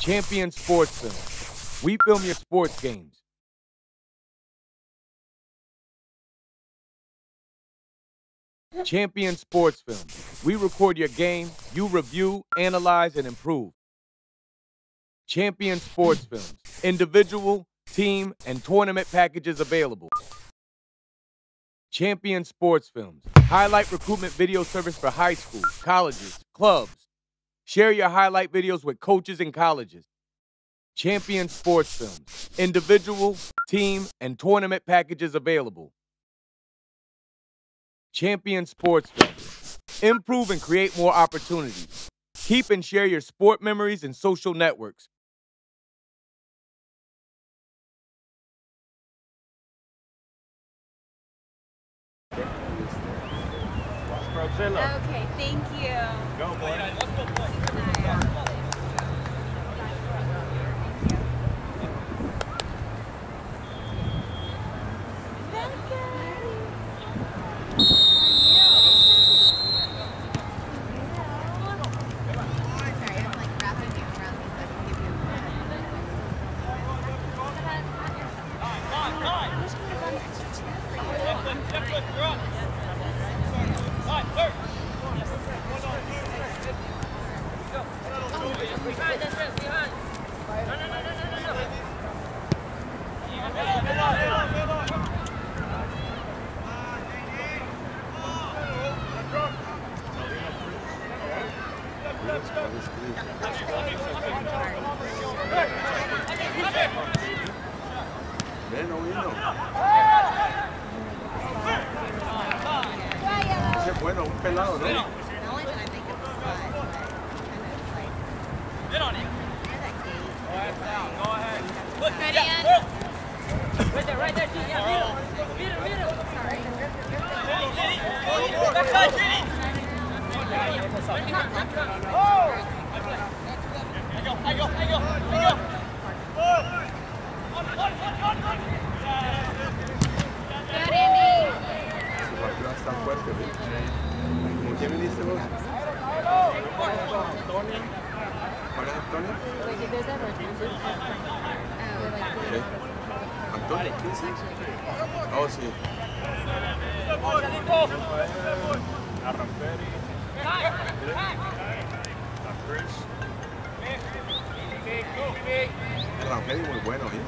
Champion Sports Film. We film your sports games. Champion Sports Film. We record your game, you review, analyze, and improve. Champion Sports Films. Individual, team, and tournament packages available. Champion Sports Films. Highlight recruitment video service for high schools, colleges, clubs. Share your highlight videos with coaches and colleges. Champion Sports Films. Individual, team, and tournament packages available. Champion Sports Films. Improve and create more opportunities. Keep and share your sport memories and social networks. Okay, thank you. Go, boy. Let's go, boy. Bueno, un pelado, ¿no? Right there, G. Yeah, middle. Sorry. I go. Good, Andy. Está fuerte, ¿con quién viniste vos? Antonio. ¿Cuál es Antonio? ¿Qué? ¿Antonio? ¿Quién es? Oh, sí. El Ramperi muy bueno, ¿sí?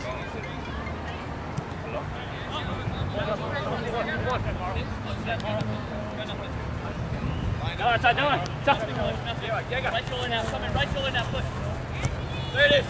No, outside, no. Right shoulder now, come in, right shoulder now, push. There it is.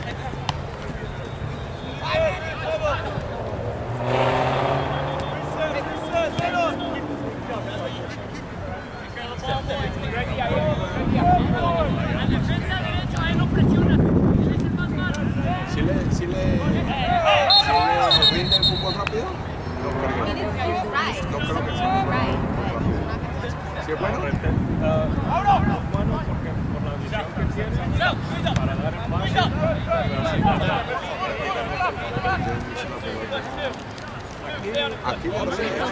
¿Sí le rinde el fútbol rápido? No creo. No creo que sea. ¿Sí es bueno? Es bueno porque por la visión que tiene para dar el pase, Aquí lo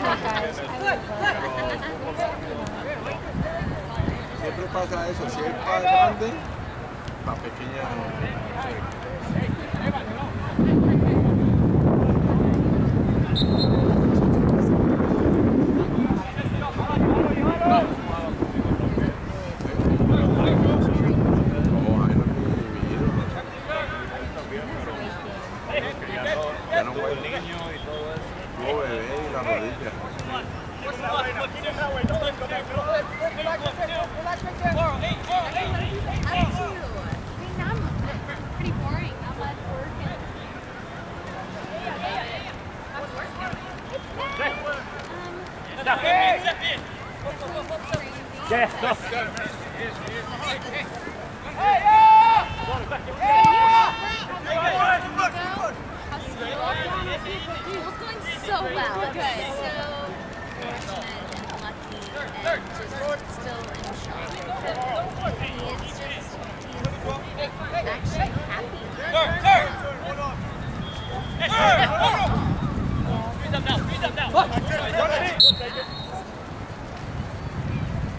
siempre pasa eso, si es para grande, para pequeña.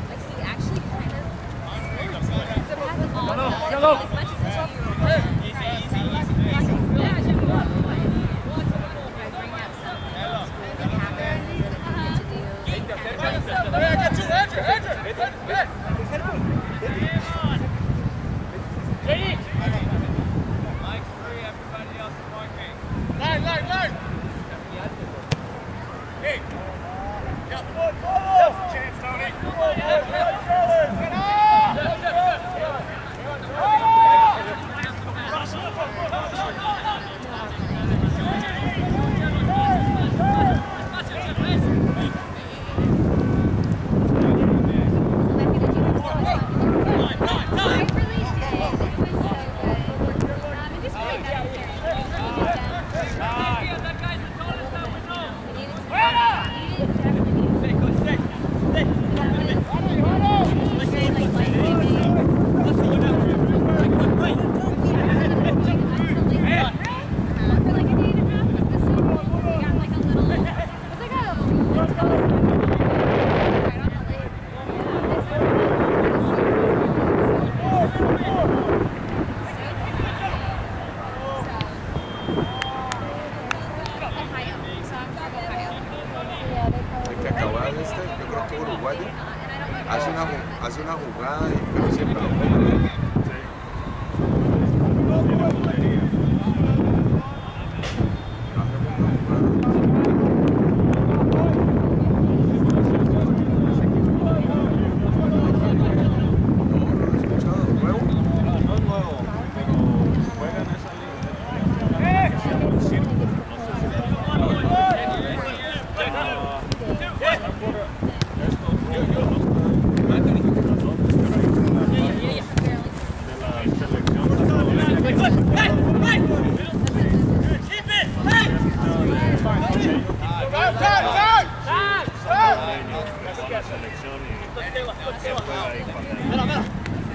As much as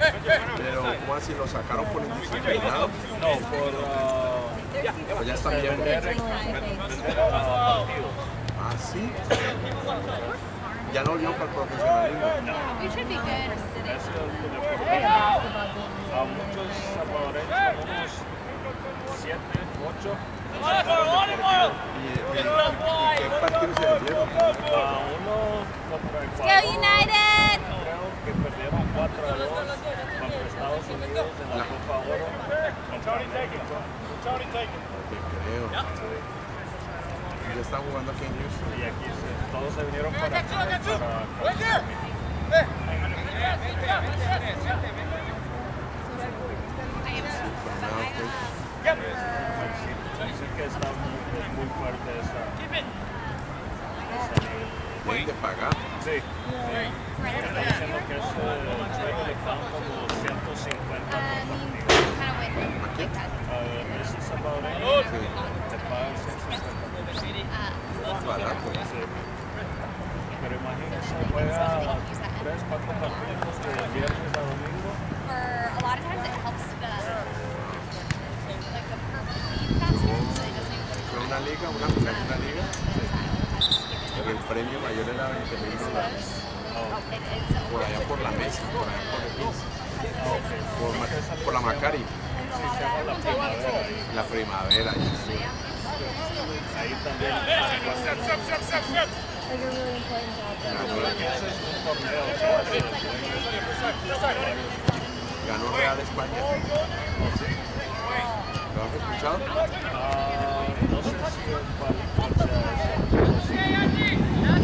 Pero, ¿cómo así lo sacaron por indisciplinado? No, por... Pues ya está bien. Ah, sí. Ya no vio para el profesionalismo. You should be good. A muchos salvadoreños, unos 7, 8. ¿Y qué partidos se les dieron? A uno contra Go Ecuador, United! creo que perdieron 4-2 contra Estados Unidos en la Copa Oro. Contra México. Creo. Ya están jugando aquí en Houston. Y aquí todos se vinieron para acá. Dicen que está muy fuerte esa liga. Tienen que pagar. Sí. Está diciendo que es le pagan como 150 por partido. Ese salvadoreño te pagan 150. Es barato. Sí. Pero imagínense, juega 3, 4 partidos de viernes a domingo. For a lot of times it helps the purple faster, so it doesn't even Fue una liga, una liga. Y el premio mayor era $20,000. Por allá por la mesa, por allá por el por la Macari. Se llama la primavera. La primavera, ya sí. Ahí también. Ese es un torneo que Ganó Real España. ¿Lo has escuchado? no sé si cuál sea ese.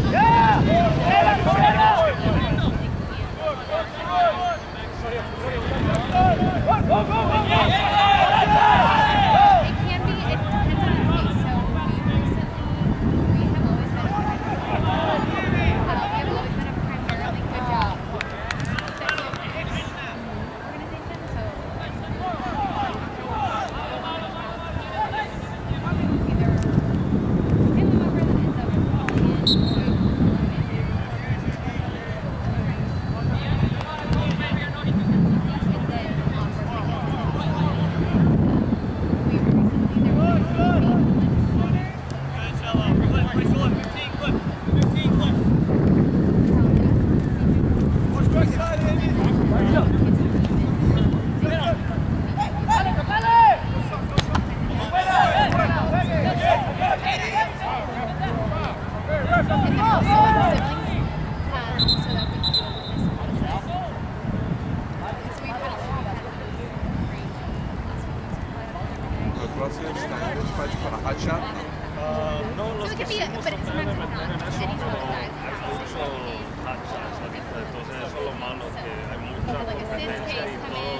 No, los que sí nos tratan de meter en eso, pero hay mucho hot shots ahorita, entonces eso es lo malo, que hay mucha competencia y todo.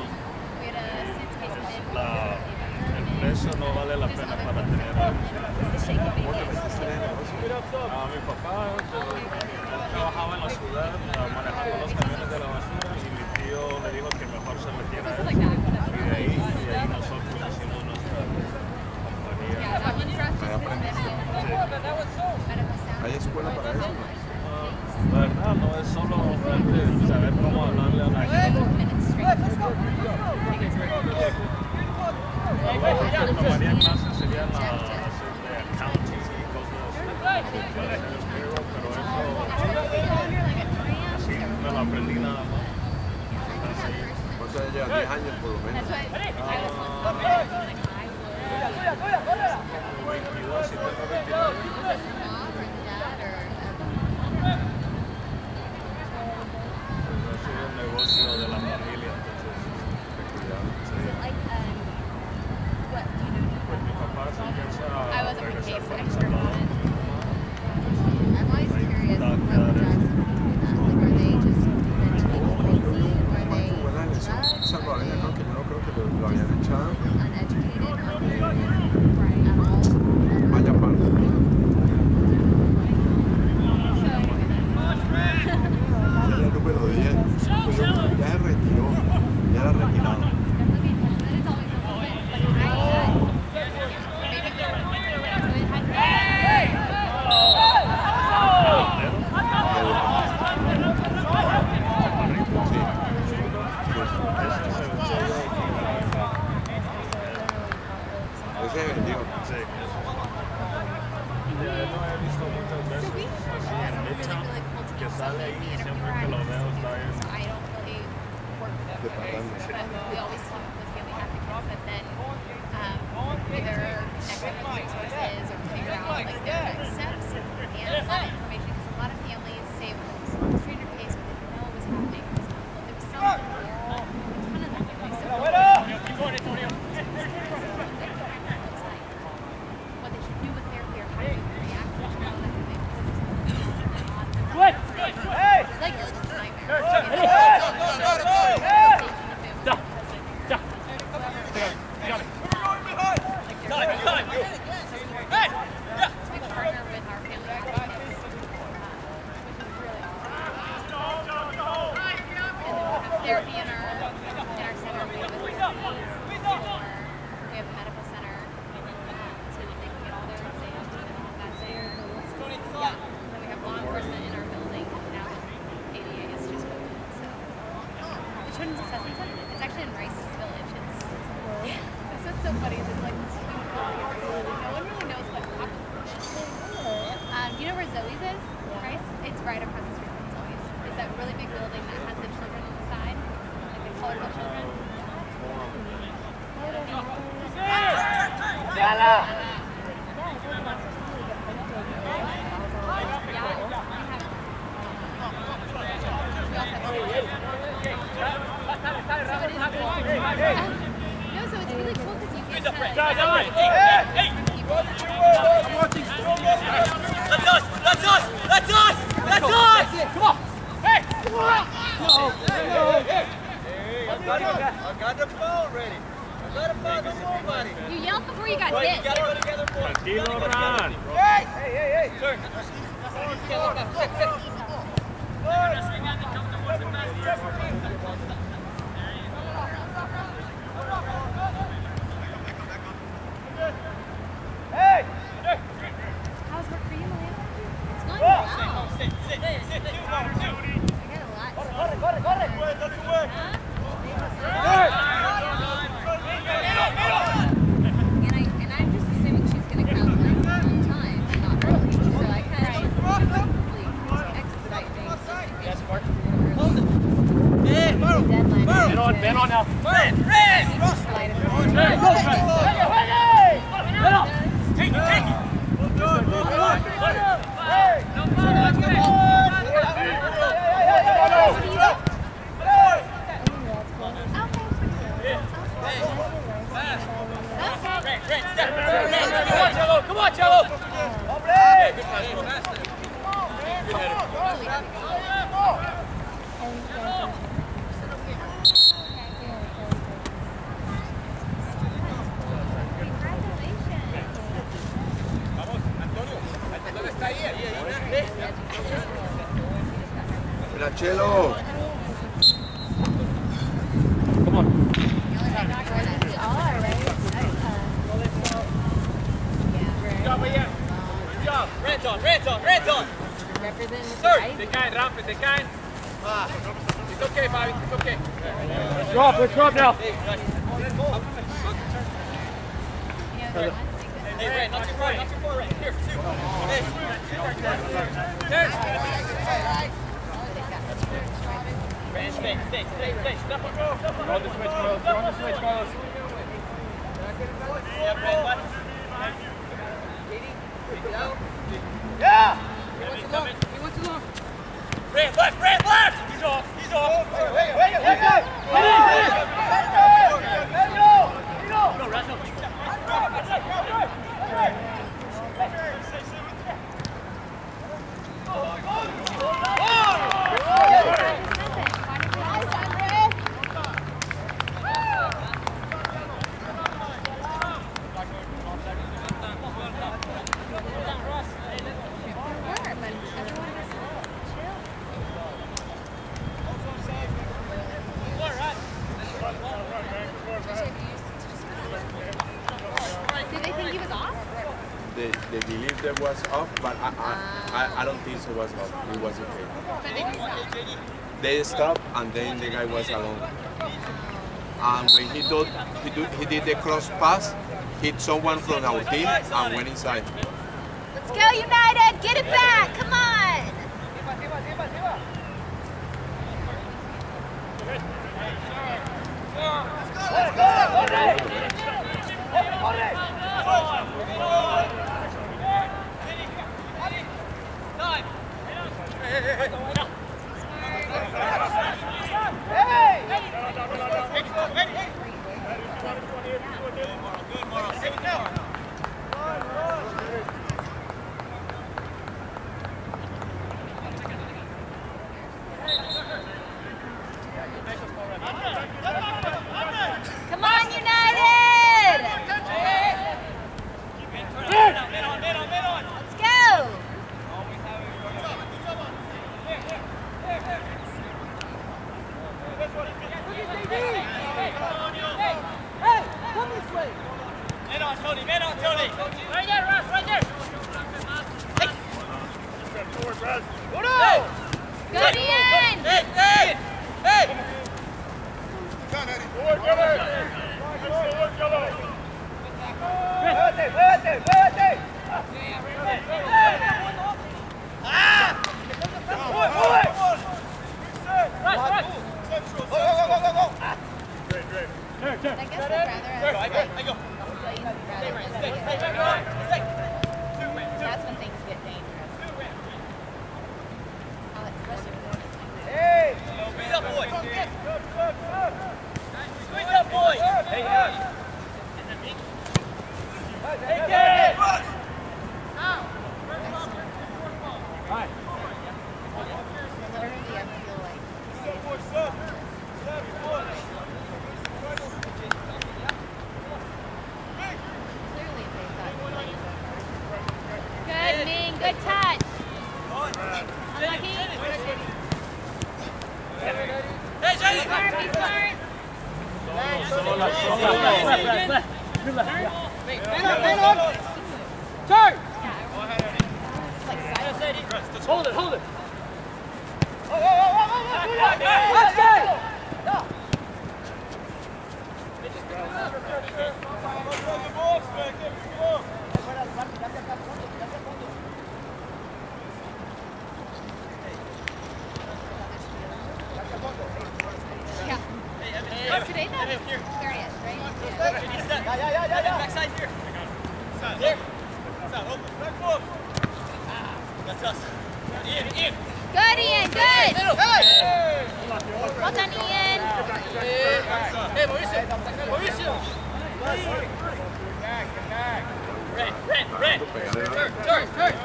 El precio no vale la pena para tener. Mi papá trabajaba en la ciudad manejando los camiones de la basura y mi tío le dijo que mejor se metiera a eso. Y de ahí nosotros hicimos nuestra compañía. ¿Hay escuela para eso? La verdad no es solo saber cómo hablarle a la gente. Lo que tomaría clases serían las de accounting y cosas así, para hacer el payroll, pero eso así me lo aprendí nada más. ¿Cuánto lleva? 10 años por lo menos. 22 y tengo 29. Ha sido un negocio de la familia, entonces pues mi papá se empieza a regresar para El Salvador. I'm always curious about drugs. Like, are they just mentally crazy? Or are they drugs? Salvadoreña, creo que yo no creo que lo habían echado. Uneducated at all? Vaya parte. Era el número 10. Pues ya se retiró. Ya era retirado. we always team up with family advocates that then either connect them with resources or figure out like their next steps and a lot of information because a lot of families say when it was a stranger case or they didn't know what was happening, there was some what they should do with therapy or how they react to it, all that kind of thing. It's like a therapy in our center. We have a medical center so that they can get all their exams and all of that there. Yeah. Then we have law enforcement in our building and now ADA is just open. So the Children's Assessment Center, it's actually in Rice Village. That's what's so funny is it's like this huge building. No one really knows what happened. Do you know where Zoe's is? Rice? It's right across the street from Zoe's. It's that really big building that has the children on the side. Colorful children. No, so it's really cool because you get to That's us! Come on! Hey! Come on! I got the phone ready. I got the phone, don't move, buddy. You yelled before you got hit. You gotta go together, boys. Tranquilo, Ron. Hey! Sir. How's work for you, Malia? It's going well. Sit. I got a lot. And I'm just assuming she's going to come like on time and not early. So I kind of probably expedite things just in case she gets deadline. Ben on now. Take it. Come on, Cello. Cello. Come on. Good job. Rands on. Sir, they caen, Rampe, they caen. It's okay, Bobby, it's okay. Let's drop now. Hey, Ray, not too far, Ray. Here, two. Hey. Ray, stay. Step on. Go on the switch, Carlos. Yeah, Ray, left. Katy, yeah! He wants to look. Ray, left! He's off! Wait! Go, Russell. They believe that was off, but I don't think it was off. It was okay. They stopped, and then the guy was alone. And when he did the cross pass, hit someone from our team and went inside. Let's go, United! Get it back! Come on! Come on, United! Let's go! Hey, come this way. Man on, Tony. Right there, Russ, right there. Good, Ian! Hey! Vete. I guess I'd rather that's when things get dangerous. Especially when Hey! Squeeze up, boy. Squeeze up, boy. Hey. literally I feel like clearly they thought good, Ming, good touch. Unlucky. Hey, Jenny! Be smart. Man on! Turn! It's like silent. Hold it! Yeah. Today the 30th, right? Yeah. Backside here. There. Open. That's us. Ian. Good, Ian, good. Hey! Well done, Ian. Hey, Mauricio. Red. Turn.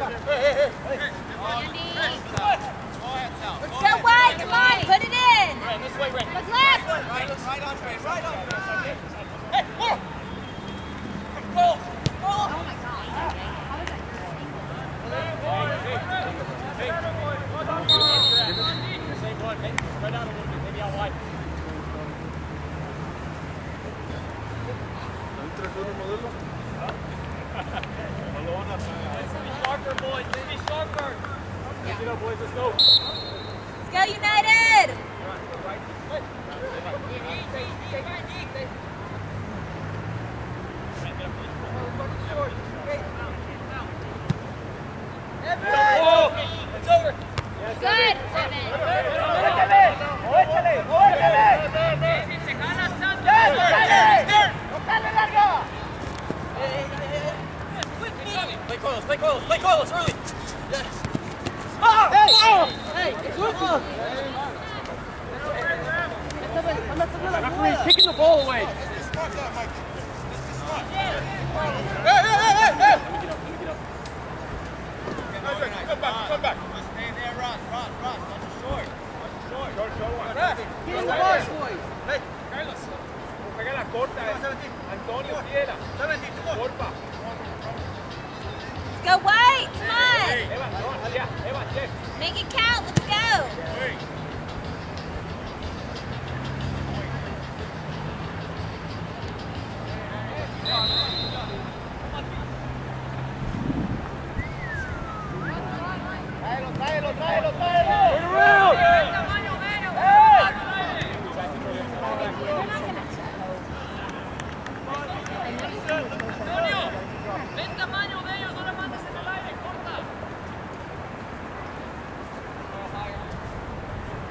Andy. Let's go wide, come on, put it in. This way, Red. Look left. Right on, Red. Hey, more. Go. Oh my God. How was Same one. Hey, right out a little bit. Maybe out wide. Be sharper, boys. Be sharper. Get up, boys. Let's go. Let's go, United. It's over. Good, Play Carlos early. Yes. Hey, he's kicking the ball away. Hey. Come back. Stay there, Ron. Short. Get in the box, boys. Hey, Carlos. Pega la corta. Antonio, Fiera. 17, porfa. Let's go white, come on. Make it count, let's go. Tráelo. Turn around. Ven tamaño de ellos, no le mandes en el aire, corta.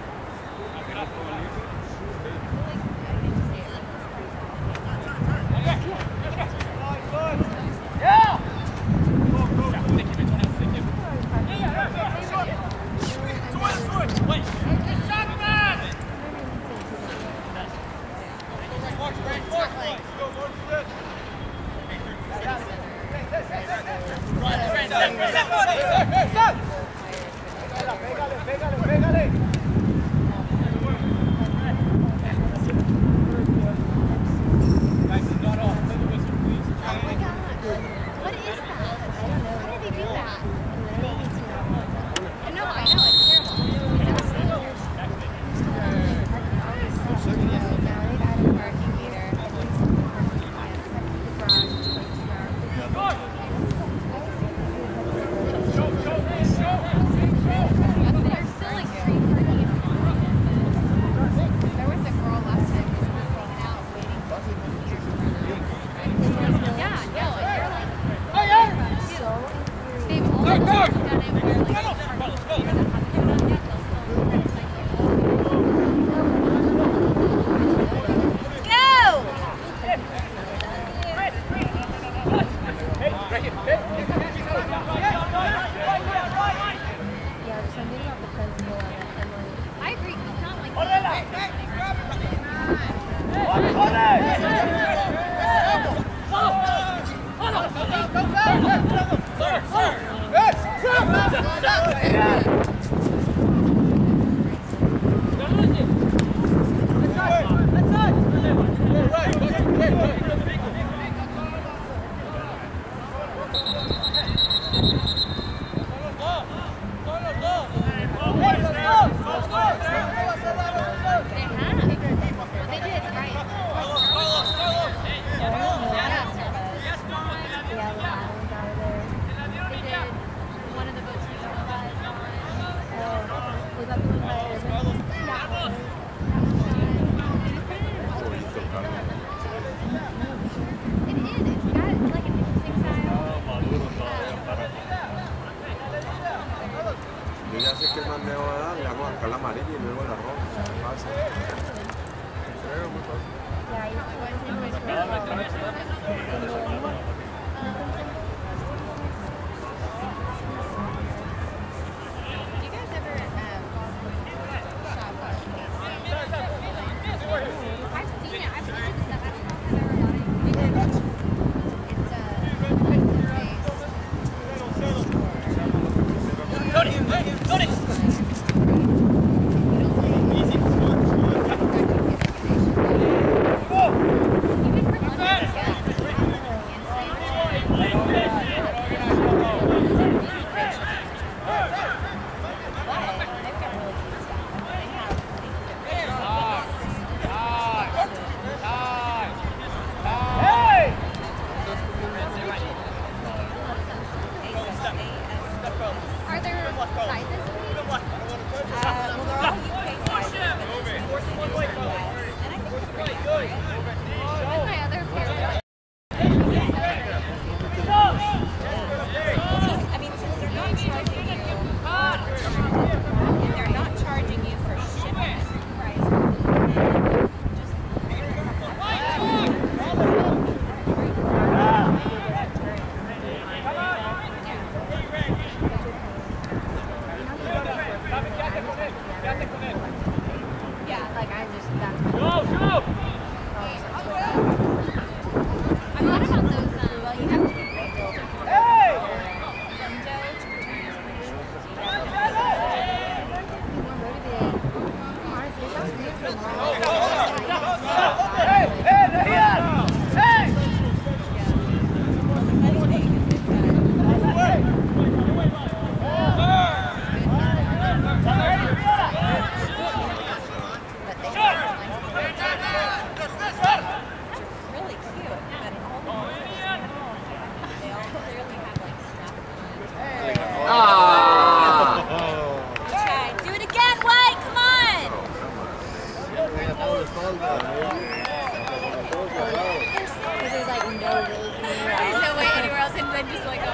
Because there's like no way anywhere else. There's no way anywhere else, and then just like,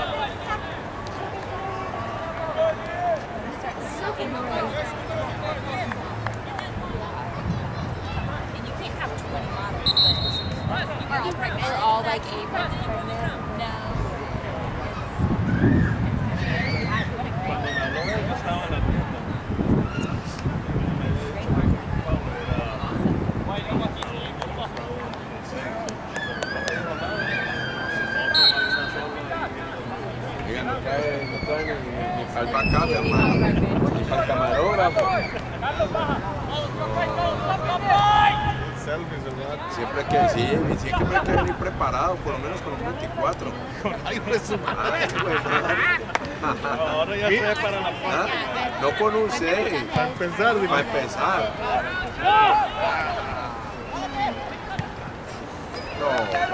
start soaking the rose. And you can't have 20 models, but you are all pregnant. We're all like 8 months pregnant. No. Al backup, hermano. Al camarógrafo. Siempre que sí, siempre hay que venir preparado, por lo menos con un 24. Ahora ya sé para la foto. No con un 6. Para empezar, dime. Para empezar. No,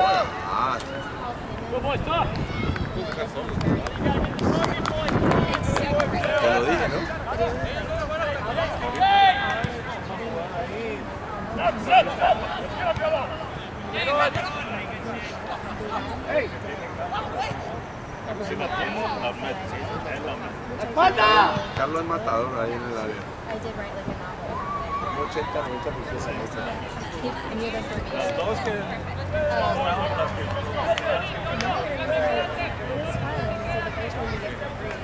te lo dije, ¿no? Carlos es matador ahí en el área. I did write like a novel. 80, 90%. And you're the first. Las dos que... It was fun. So the first one you get for free.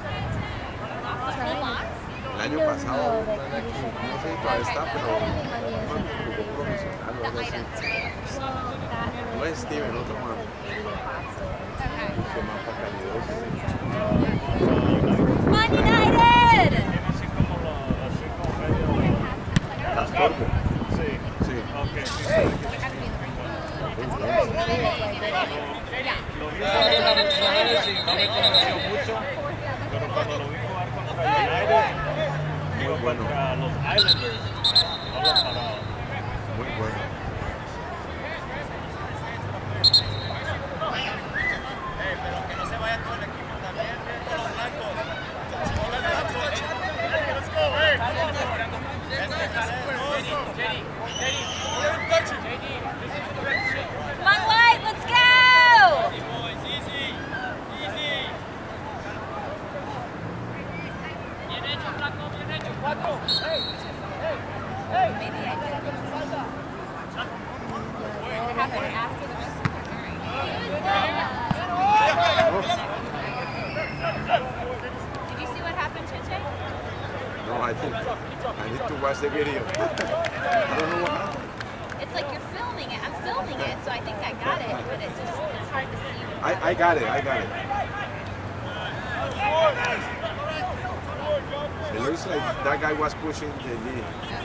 El año pasado, no sé si todavía está, pero jugó profesional o algo así. No es Steven, otro más. Mucho más calidoso. Man United! Transporte. Sí. Sí. Ok. Lo vi en redes y no me convenció mucho, pero cuando lo vi jugar contra United, digo, contra los Islanders, no lo parado. Muy bueno. Pero que no se vaya todo el equipo también, todos los blancos. Come on, White, let's go! Easy, easy. Bien hecho, flaco, bien hecho. 4. Maybe I could have been after the rest of the Did you see what happened, Chiche? No, I need to watch the video. I don't know what happened. It's like you're filming it. I'm filming it, so I think I got it, but it's hard to see. I got it. It looks like that guy was pushing the knee.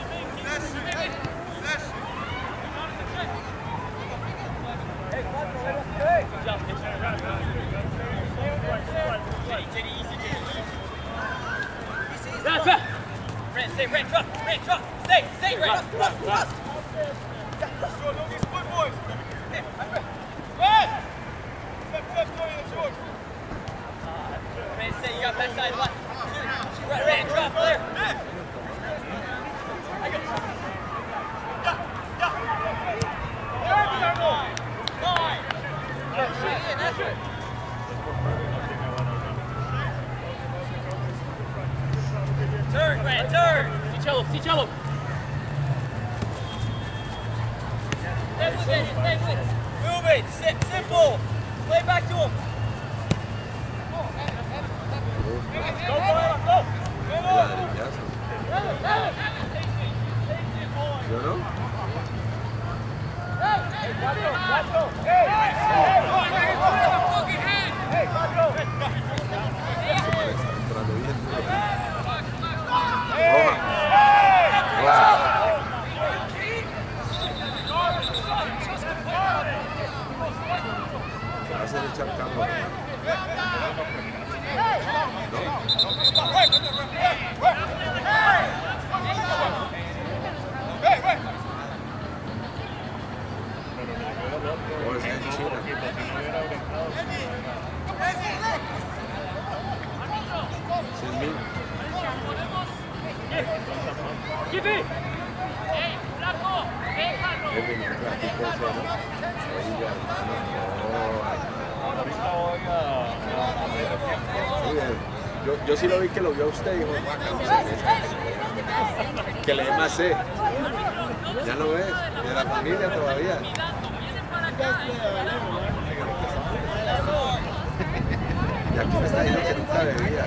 Stay, Ren, drop, stay, Ren. Don't be split, boys. Ren, stay, you got backside left. Ren, drop, clear. Turn, Ren, turn. See cello. Stay with it. Move it. Simple. Play back to him. Go, go. ¿Yo no? Give it! Yo sí lo vi que lo vio a usted y dijo, que le dé más C. Ya lo ves, de la familia todavía. Y aquí me está diciendo que nunca bebía,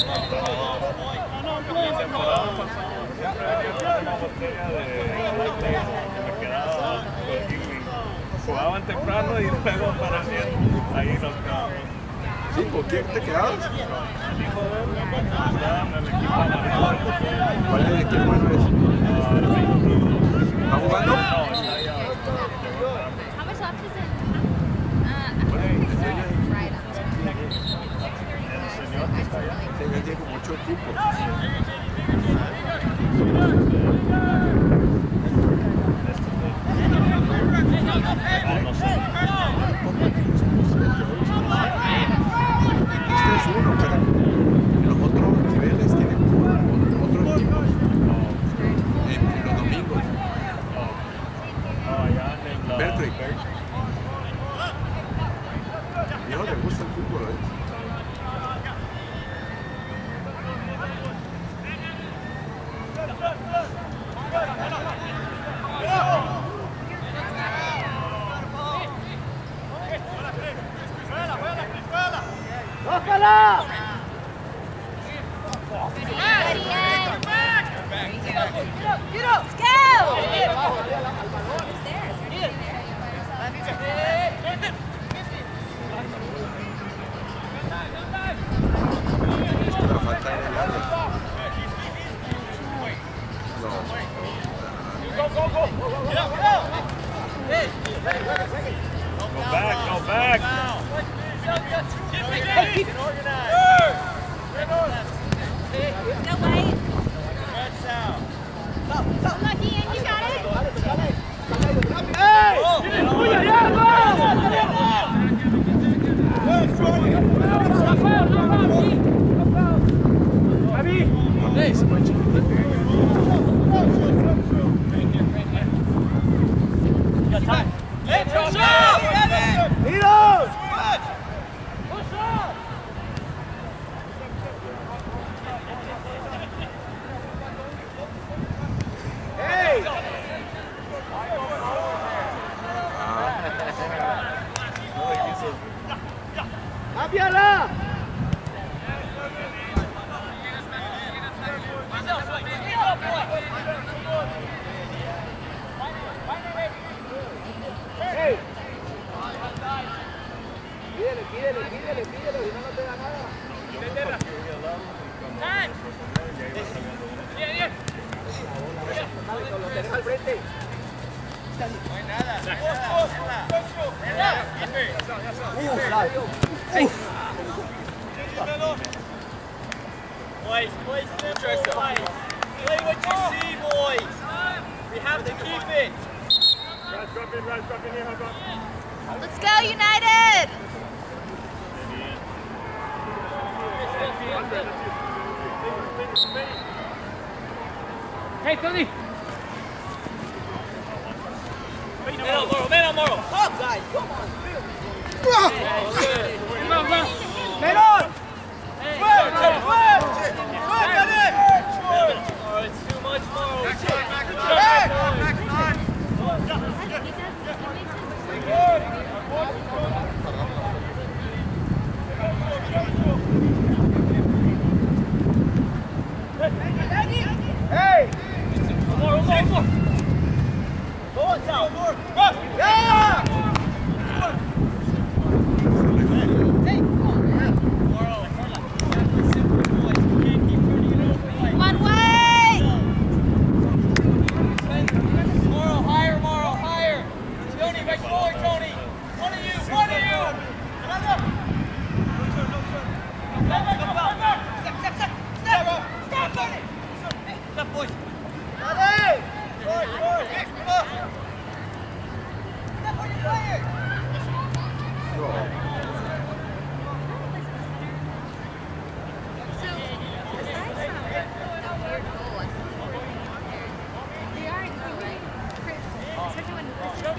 Mi temporada pasada siempre venía con una botella de que me quedaba y jugaban temprano y luego para ahí nos quedamos. ¿Sí? ¿Con quién te quedabas? El hijo de él estaba en el equipo amarillo. ¿Cuál es el equipo amarillo? ¿Está jugando? No, está allá. How much left is it? I think it's right on time. 6:35. I just really. Sí, ya tiene como 8 equipos. Este es uno, pero los otros niveles tienen otros equipos en los domingos. Berkeley. Y no le gusta el fútbol, ¿eh? ¡Bájala! Let's go! It's there. Is there anything there? La falta en el área. Go back, go back. Hey, keep it organized. No way. Lucky, and you got it. ¡Ey! ¡Tuya, ya, ¡Cámbiala! ¡Hey! Pídele, si no, no te da nada. Lo tenés al frente. No hay nada. Boys, play what you see, boys. We have to keep it. Let's go, United! Hey, Tony! Man on Morrow. Up, guys, come on. ¡Melón! It's too much Morrow. ¡Hey! More. Go on, Sal. ¡Ya! One way! Morrow, higher. Tony, right forward, Tony. One of you. Step, boys. ¡Dale! So, aside from that weird goal, they are in right?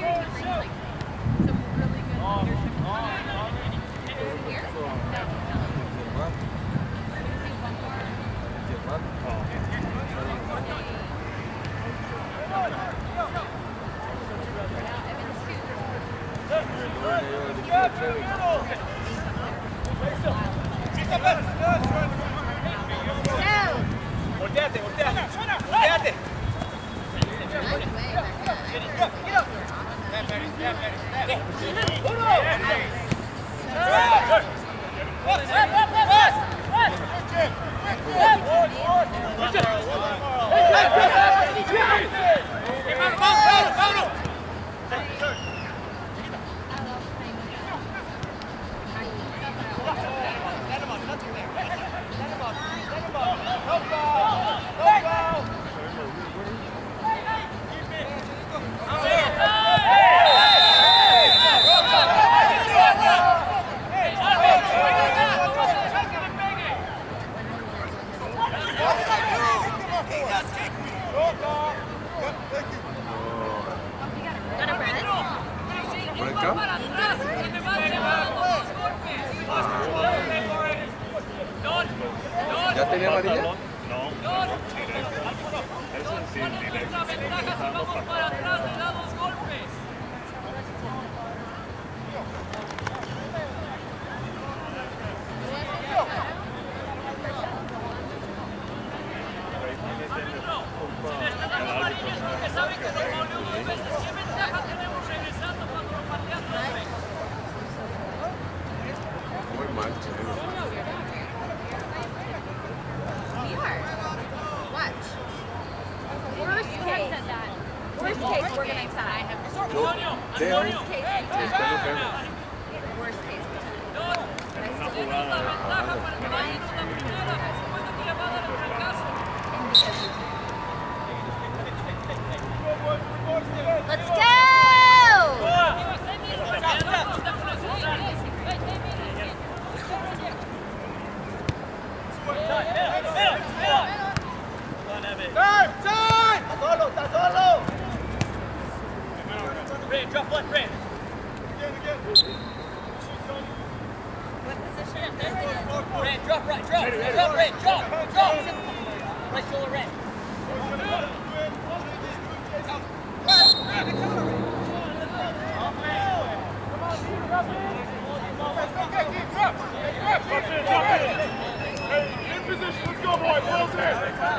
¿Ya tenía amarilla? No. Eso sí, directo. Muy mal, chile. Worst case, we're gonna tie. Worst case, worst case. Let's go! Drop left, Brand. What position? Brand, drop right, drop, Brand, drop. Right shoulder, Brand. In position, let's go, boy. Ball's there.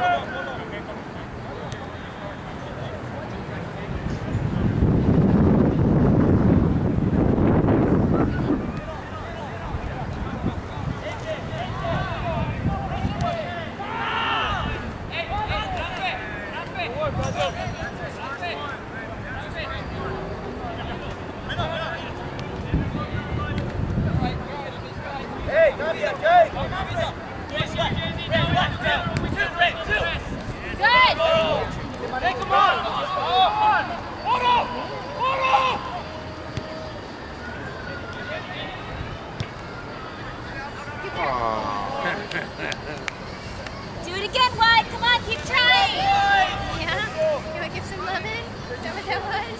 Do it again, White. Come on, keep trying. Yeah? You want to give some lemon? Is that what that was?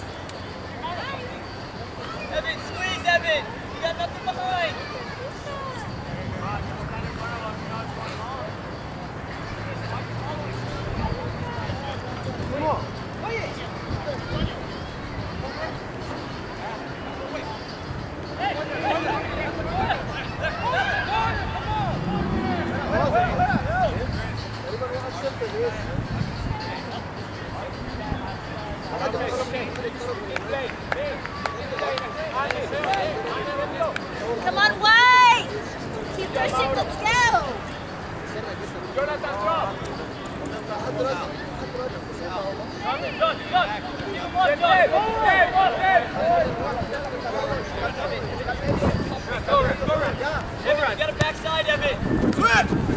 Evan, squeeze, Evan. You got nothing behind. Come on, White. Keep pushing. Let's go. Evan, you got a backside, Evan.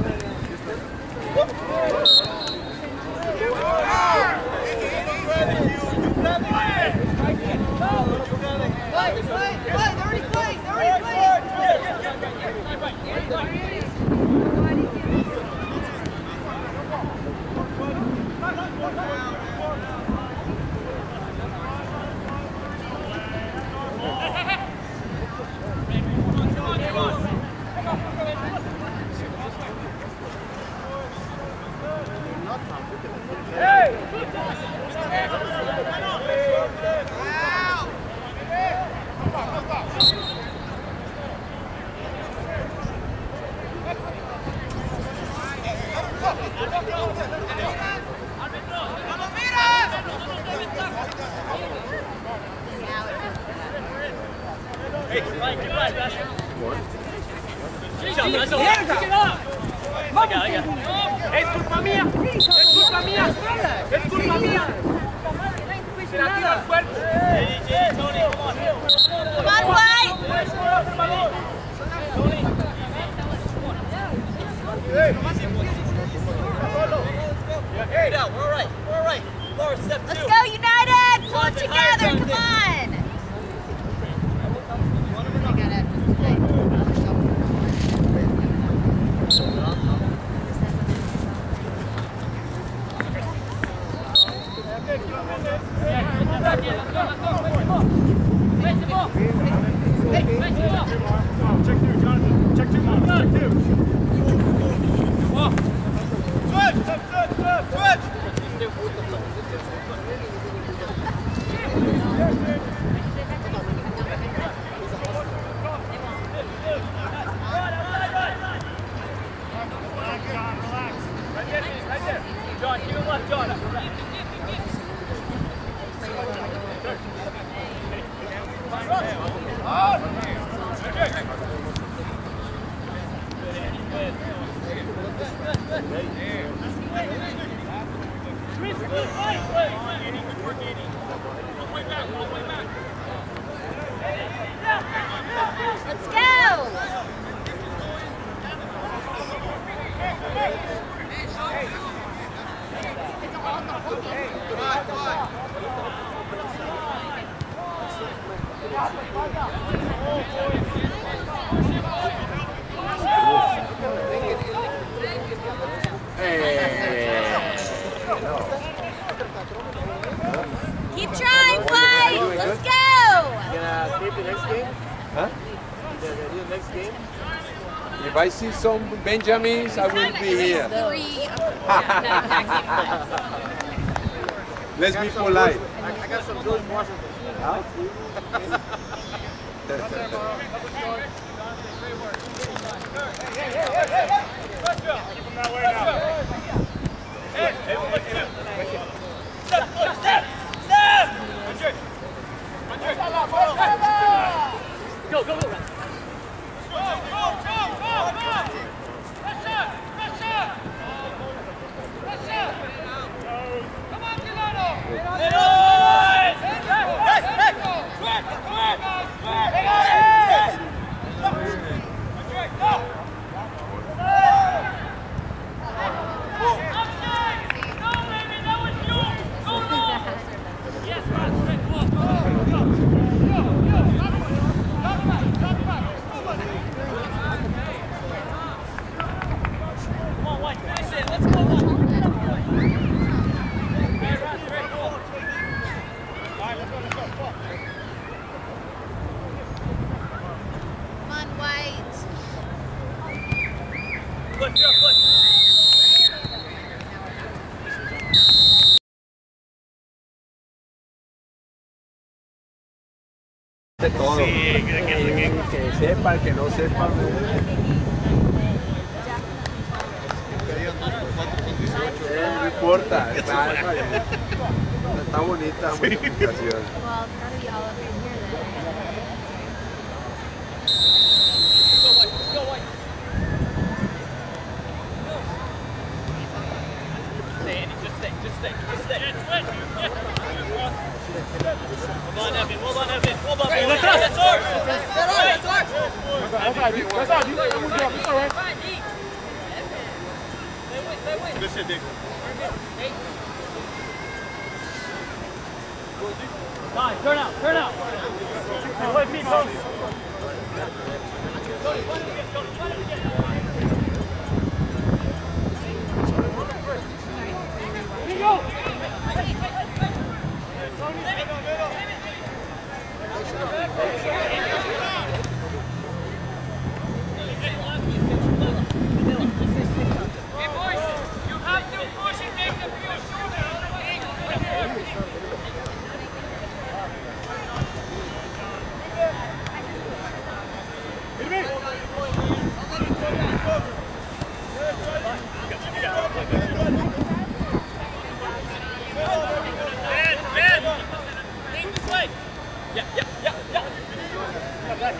Hey, get right, Bastion. Pick it up! I got it. Es culpa mía. Es culpa mía. Es culpa mía. Se la tira al cuerpo. Tony, come on. Come on, White! Hey, now, we're all right. We're all right. Lower step 2. Let's go, United! Pull it together, come on! I got it. Check 2, Jonathan. Check 2, Mom. Check 2. Switch! Switch! Right there. John, keep it left, John. Let's go! Keep trying, White! Let's go! You gonna tape the next game? Huh? You gonna do the next game? If I see some Benjamins, I will be here. Let's be polite. I got some George Washington. Huh? Keep them that way now. Go, go, go. De todo. Sí, que sepa, el que no sepa. No importa, está bonita la modificación. Well done, Evan. Well done, Evan. Well done, Evan. That's ours. That's ours. That's all. That's all. It's all right. Good shit, Dick. Fine, turn out, turn out. Wait, Pete, Tony. Here you go.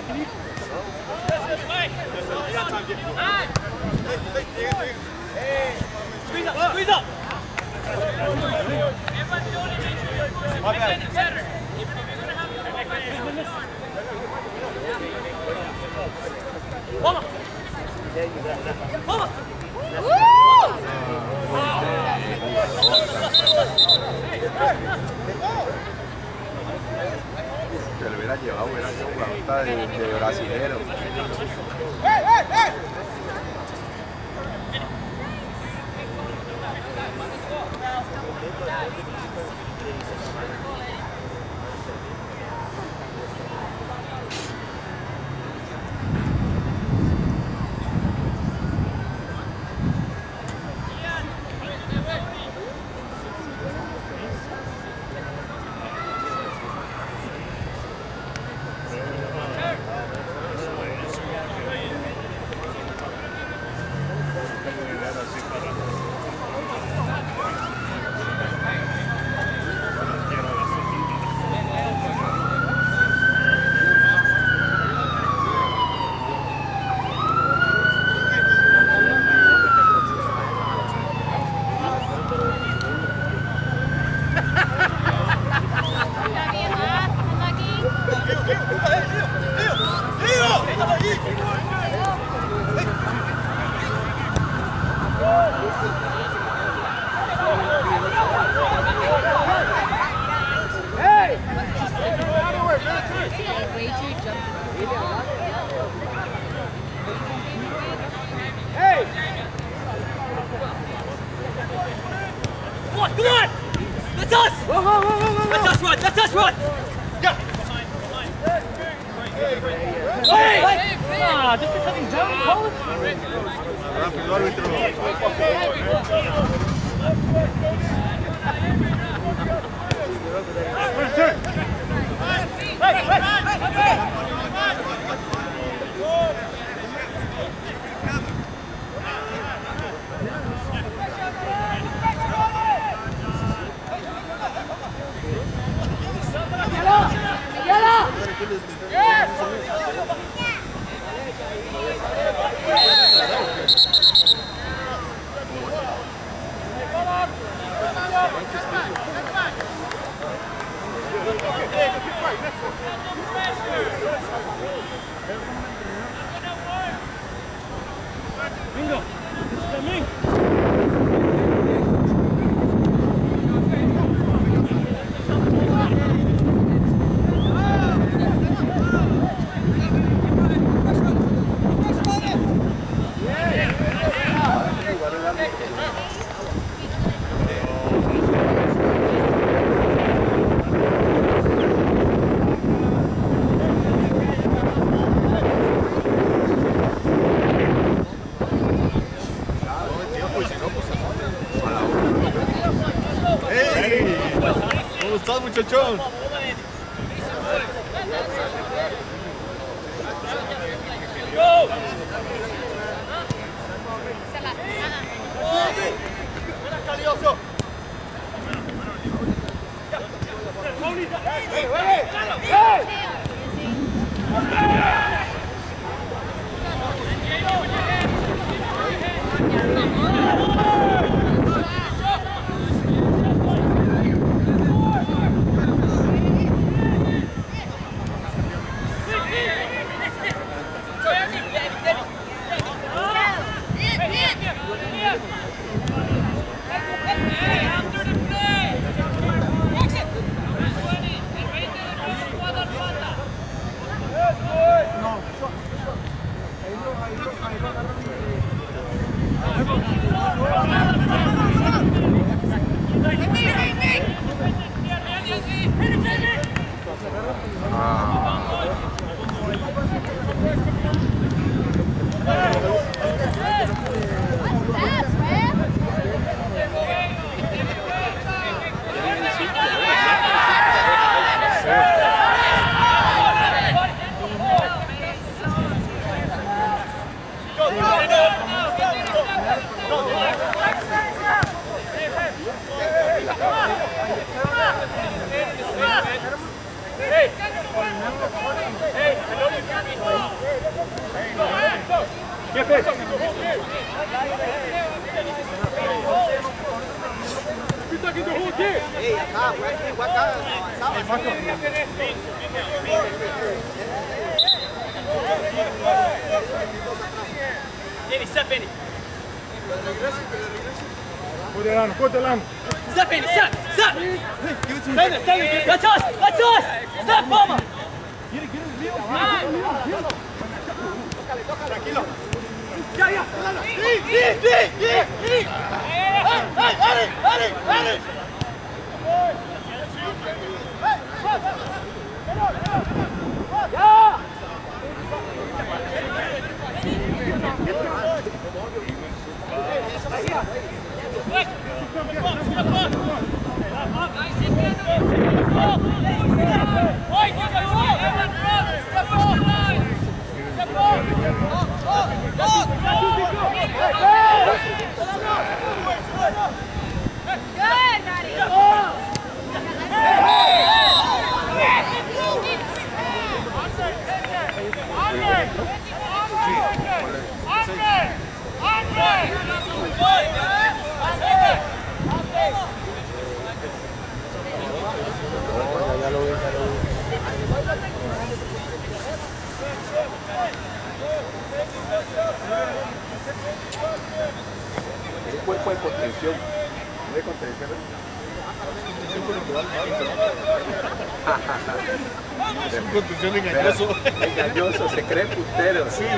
Squeeze up, squeeze up. Que lo hubiera llevado, hubiera sido una vuelta de brasilero. Come on! That's us! That's us run! That's us run! Yeah! Hey! Ah, just coming down, call it! Rápido, árbitro. Bingo! Coming! ¿Cómo estás, muchachón? Katy, step in. Put the line. Step in, step. Send it. That's us. Step, mama. Tranquilo. Un cuerpo de contención. De contención. Es un contención engañoso. Engañoso, se cree putero. Sí.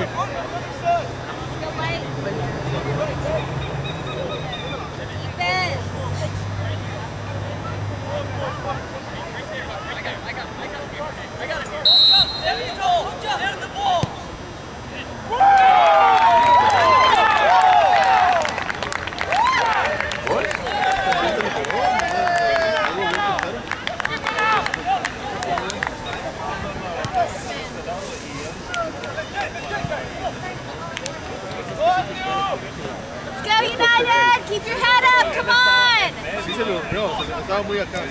Keep your head up, come on! Sí se lo rompió, estaba muy acá.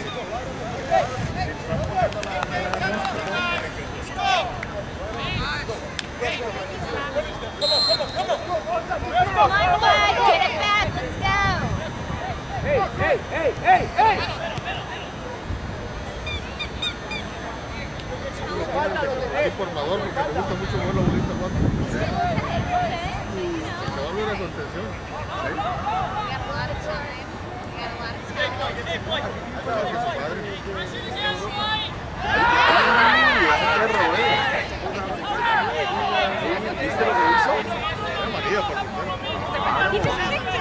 Come on, Mike, get it back, let's go! Hey! Es formador porque te gusta mucho ver la bolita, Juan. Te va a ver la contención. ¿Viste lo que hizo? María, por He just kicked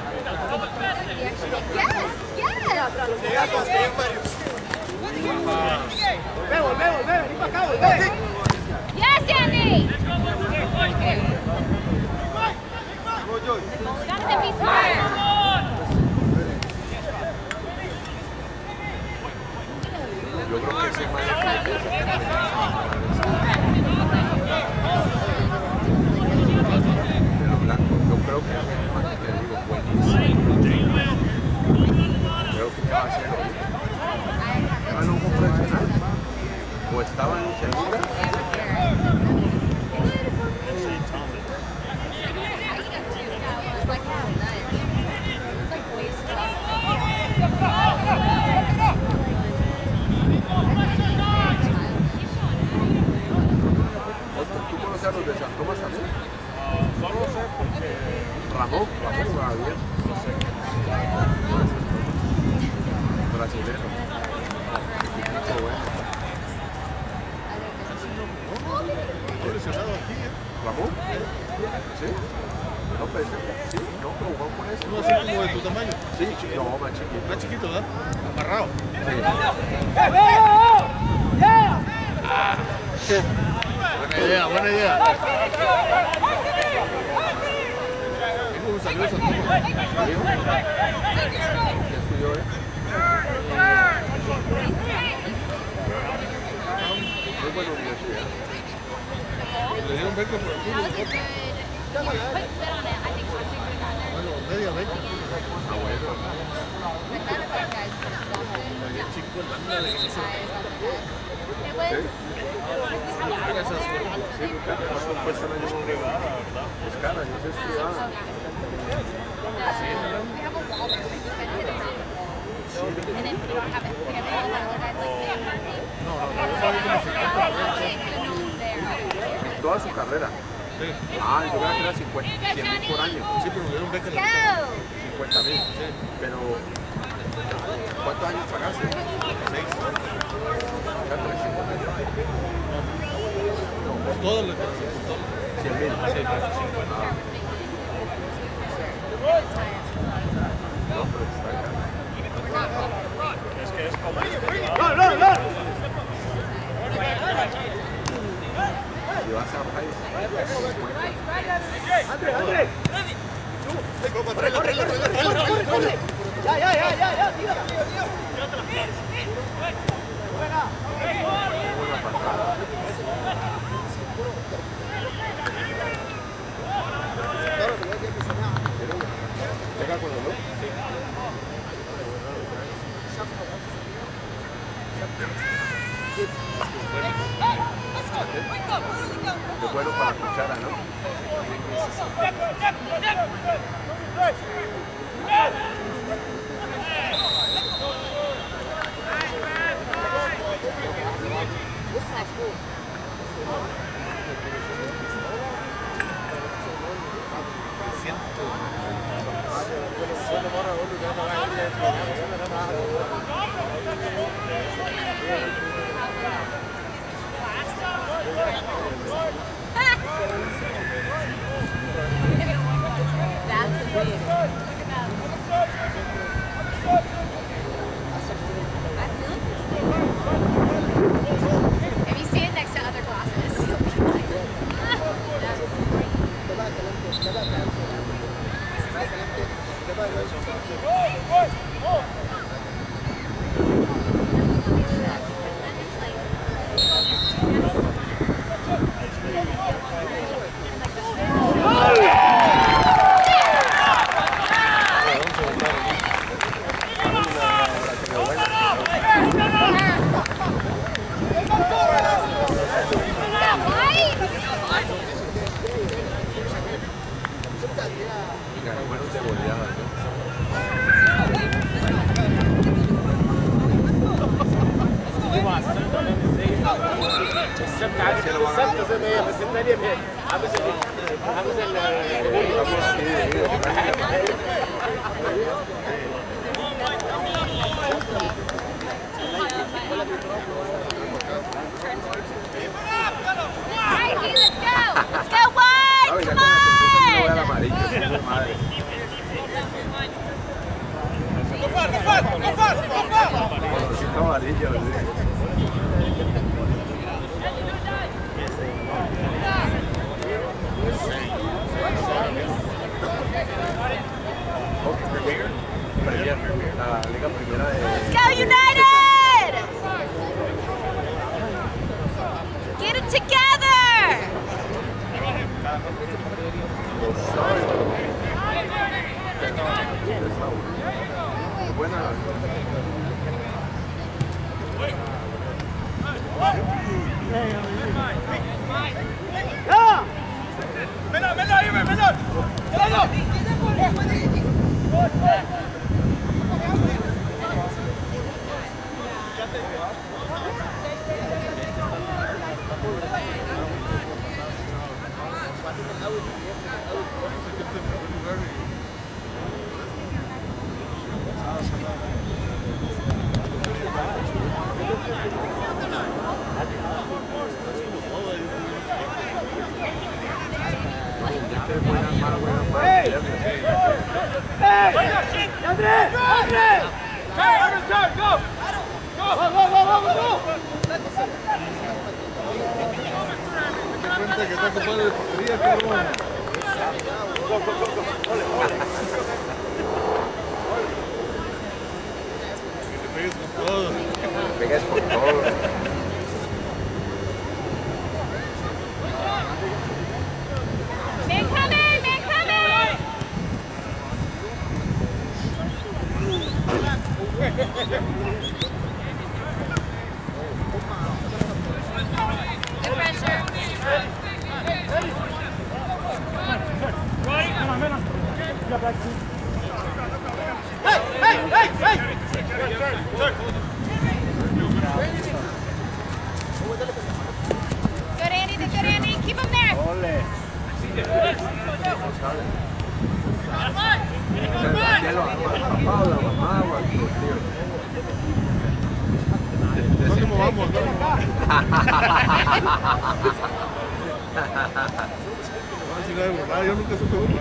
Yes! Yes, Andy! Gotta be smart. Yo creo que ese man de los blancos, yo creo que es el man que te digo, buenísimo. Creo que va a ser estaba en un profesional o estaba en un seguro. ¿Tú conoces a los de San Tomás también? Solo sé porque Ramón jugaba bien. no sé. Brasilero. Muy bueno. Estoy lesionado aquí, ¿Ramón? ¿Sí? No, pero sí, no, pero jugó con eso. No así como de tu tamaño. Sí, no, más chiquito. Más chiquito, ¿verdad? Amarrado. Buena idea. ¿Cómo salió esa toma? ¿Qué estudió, Muy buena universidad. Le dieron beca por el fútbol. Bueno, media beca. Ah, bueno. Chico, el banda de It was Sí, porque por supuesto no es privada, ¿verdad? Es cara, no es privada. We have a wall there, but you can hit it. And then we don't have it. We have all the other guys like they have nothing. Toda su carrera. Sí. Ah, yo creo que era 100.000 por año. Sí, pero me dieron beca en el 50.000. Sí. Pero, ¿cuántos años pagaste? 6. Por todo lo que hace, por todo. 100.000. Sí, casi 50. No, pero está caro. Es que es como... Si vas a país, con los dos. Es bueno para la cuchara, ¿no? If you see it next to other glasses, you'll be like, Buenos de goleadas, ¿no? let's go, White! Come on! Madre. Colorcito amarillo, la liga primera de... Let's go, United! Get it together! Buena. Pegas por todo. Man coming! Man coming! Good pressure. ¿Cómo vamos? Yo nunca supe una.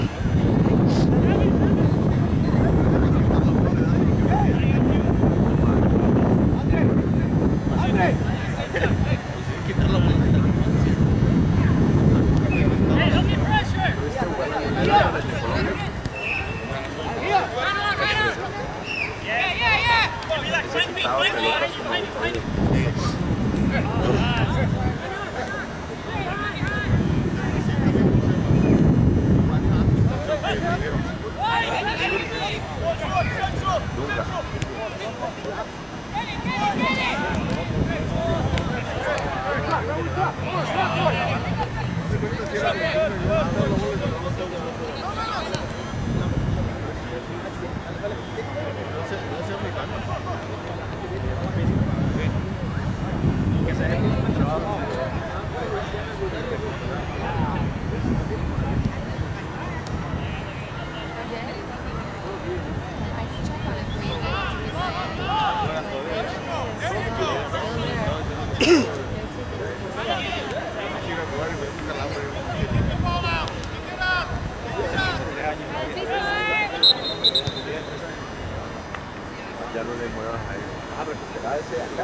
Ya no le muevas ahí. Vas a recuperar ese acá.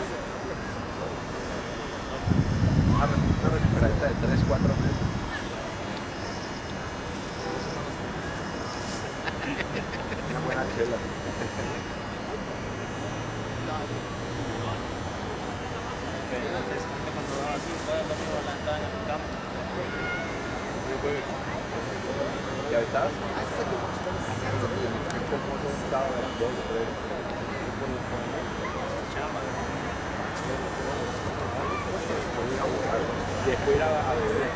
Vas a recuperar esta de 3, 4 meses. Una buena chela. ¿Ya estás? ¿Cómo son sábados? Eran 2 o 3. Después ir a beber.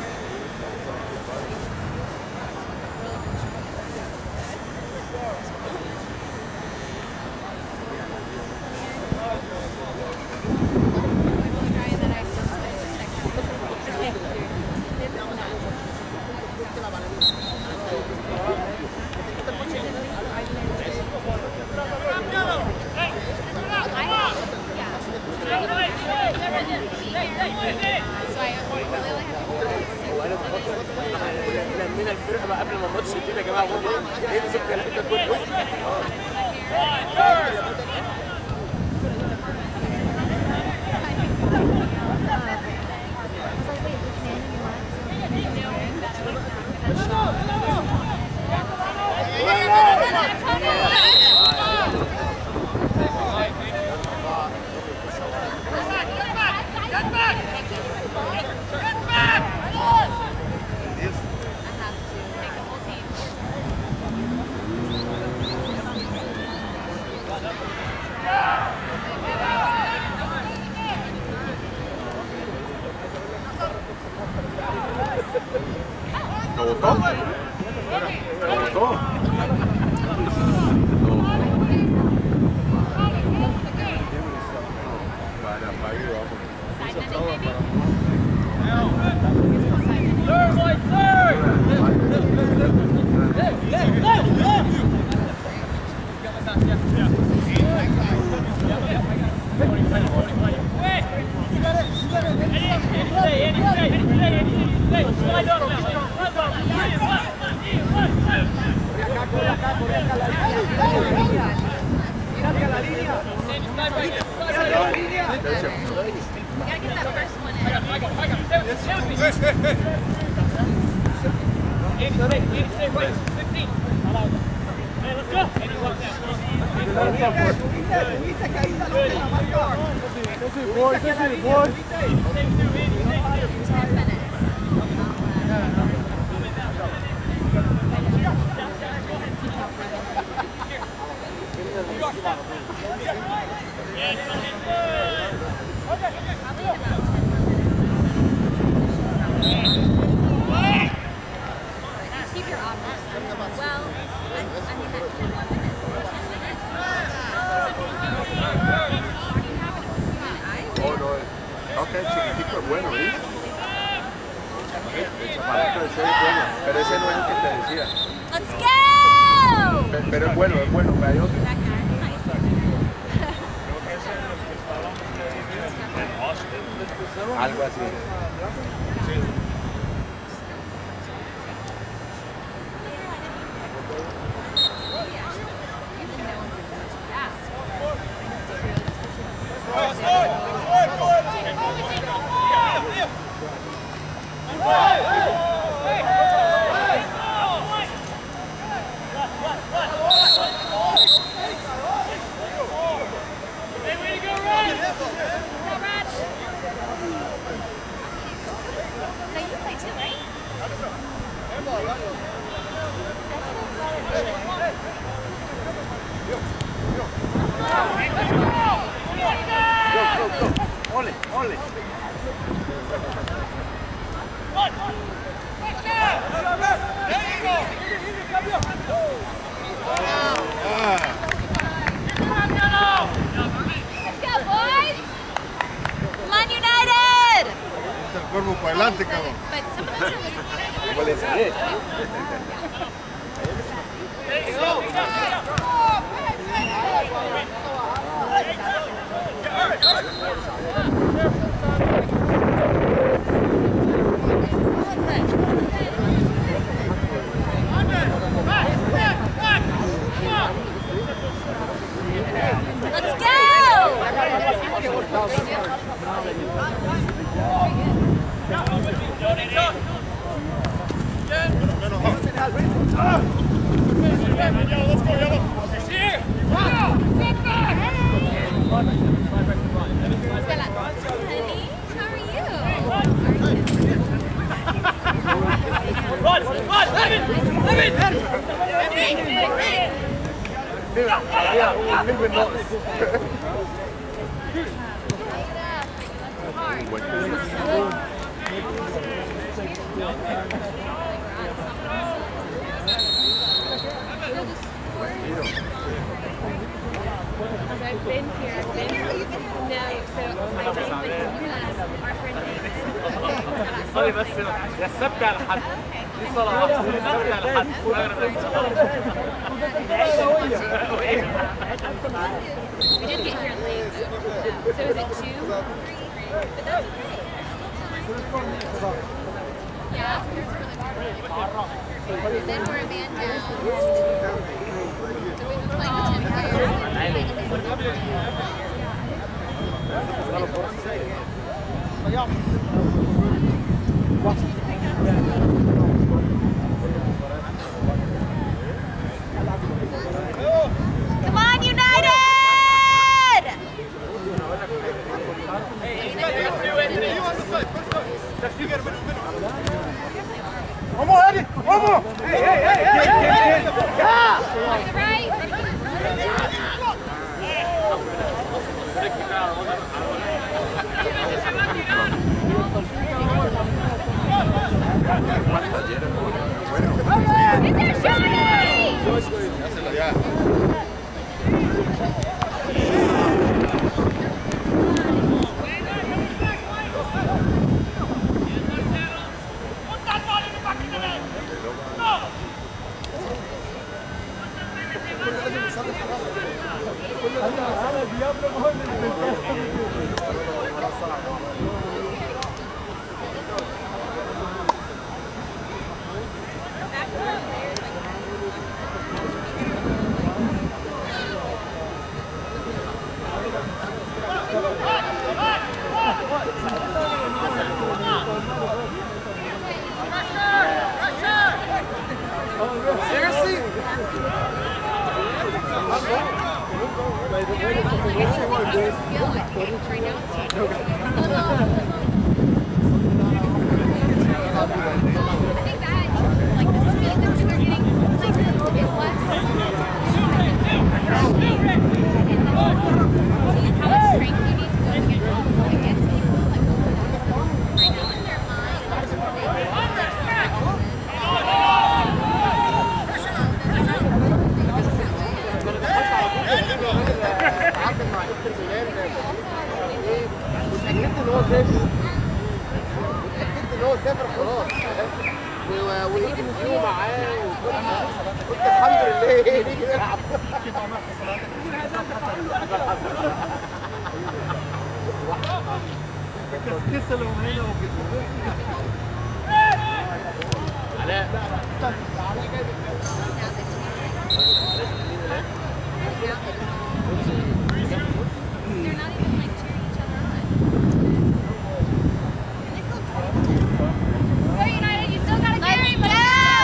الفرقه بقى قبل ما الماتش يبتدي يا جماعه امسك كلامك كويس. ¿Lo botó? ¿Lo botó? Vale, apague y vamos. Ok, chiquitico es bueno, ¿eh? pero ese no es el que te decía. Let's go! Pero es bueno, hay otro. That guy. Algo así. Cuervo para adelante, cabrón. ¿Cómo le enseñé? Let's go! I've been here. No, so I think our friend صلي بس يا السبت على حد دي صلاة السبت على حد we did get here late. So is it 2? But that's okay. Yeah. And then we're a man down. So we've been playing Come on, United! Vamos, Eddie! Vamos! Hey! To the right. Get there, Shani! اللي هو سافر خلاص ونيجي نجيبه معاه قلت الحمد لله نيجي نلعب. They're not even like cheering each other on. Go United, you still gotta carry, but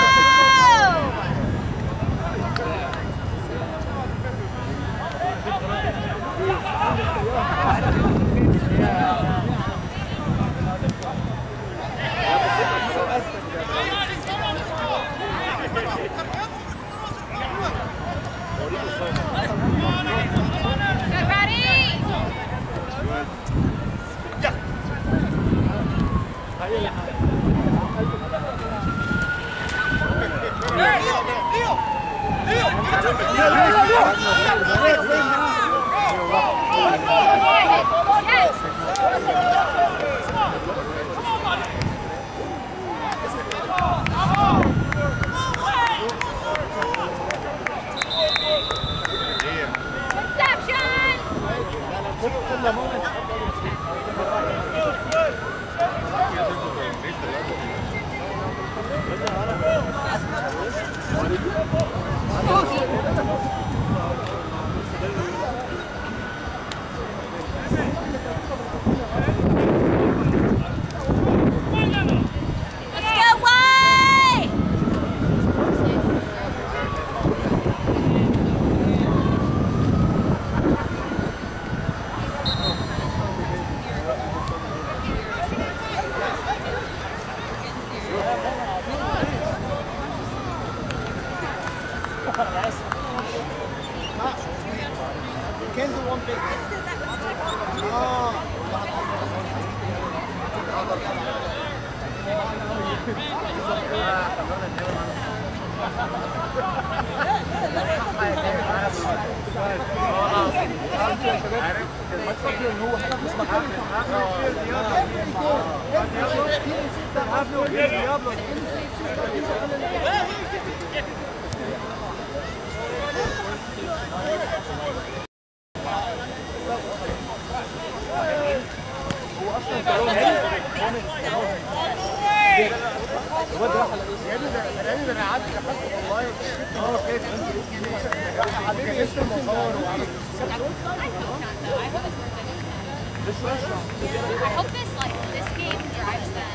I hope this game drives them.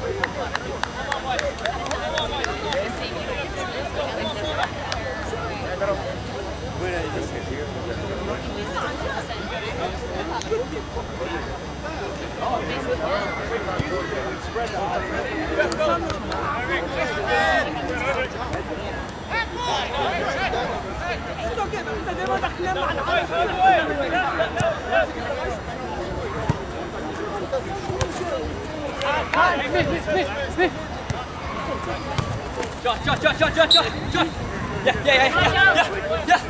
John. Yeah.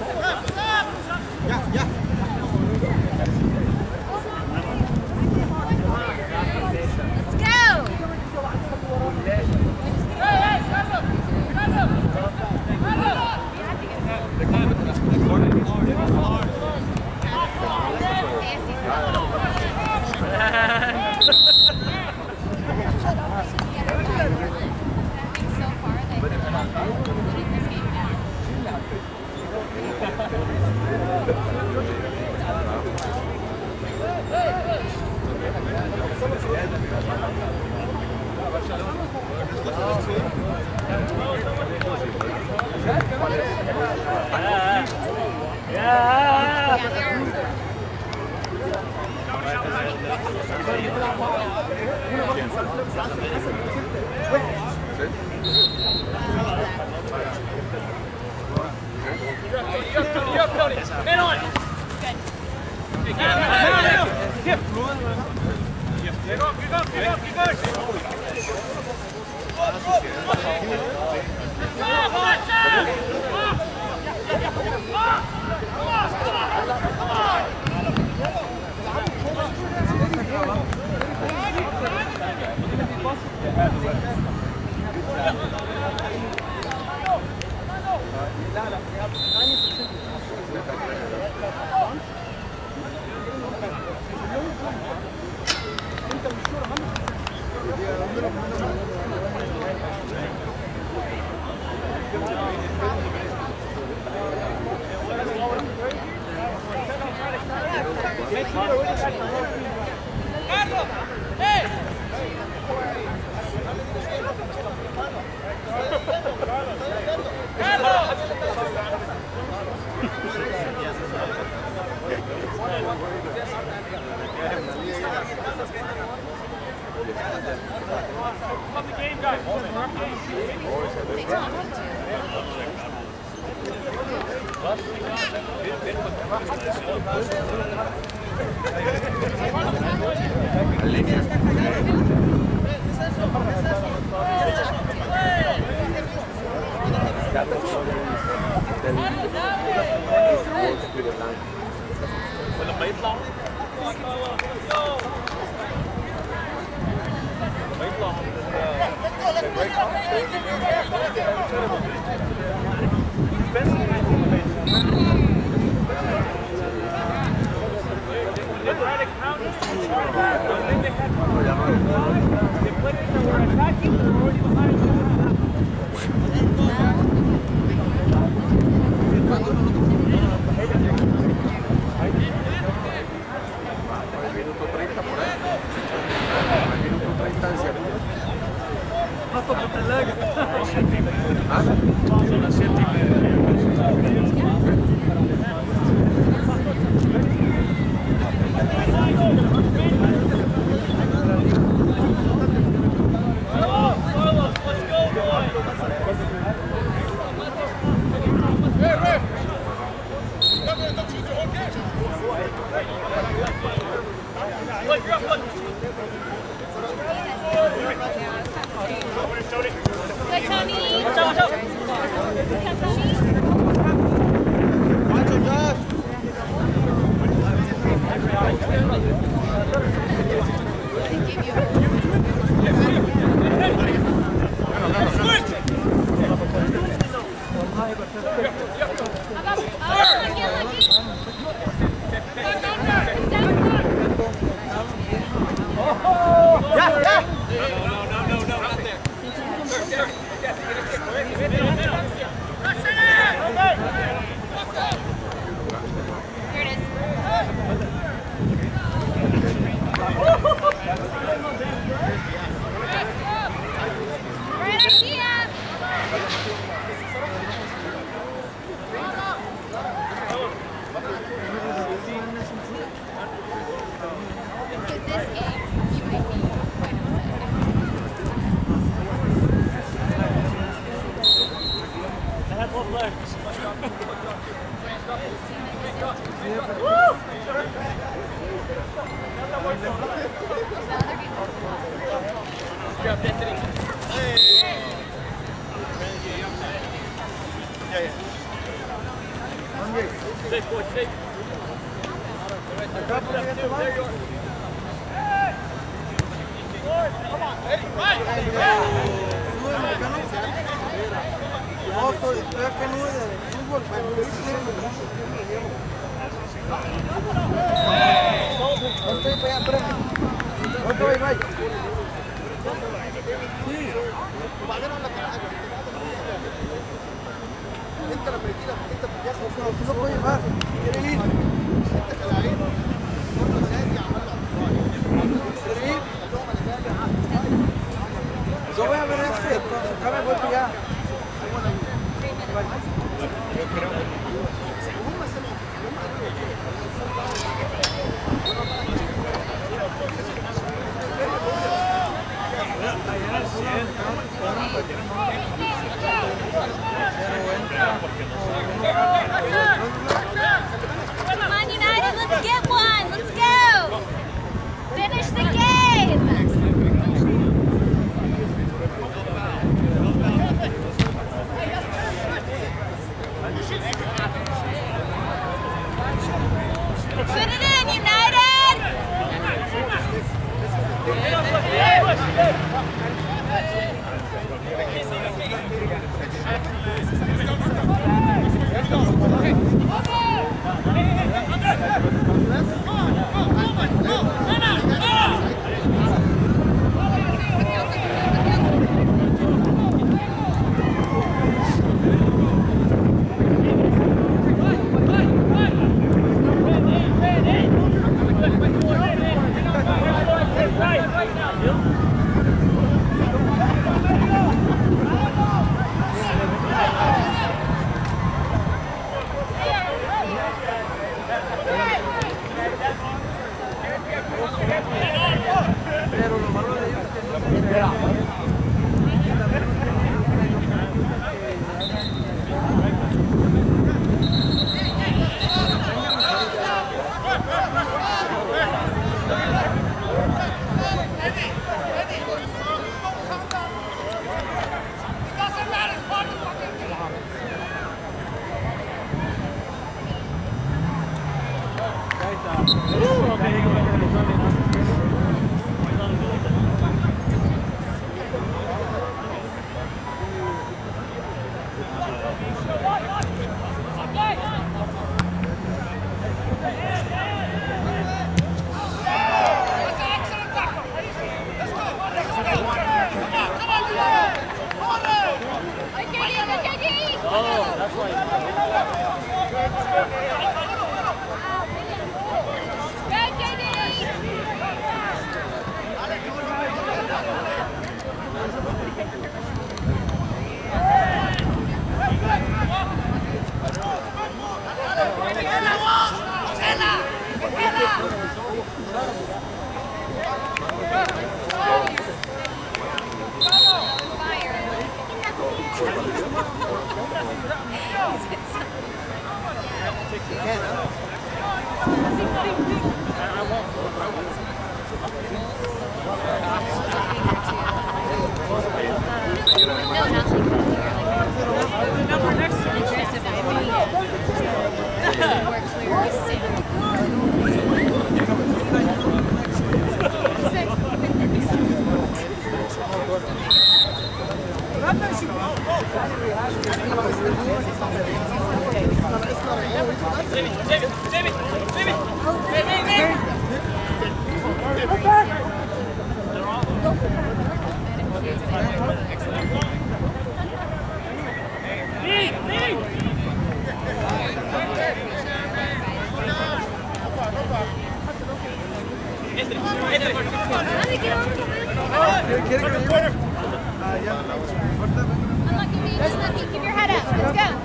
Keep your head up. Let's go.